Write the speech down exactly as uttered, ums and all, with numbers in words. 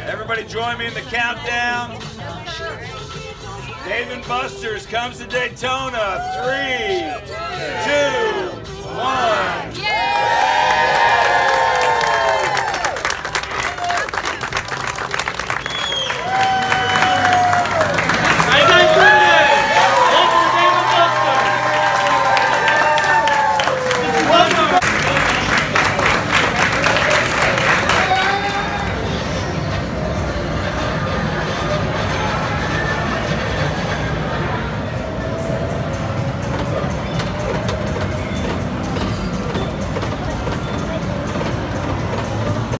Everybody join me in the countdown. Dave Buster's comes to Daytona. Three, two, one.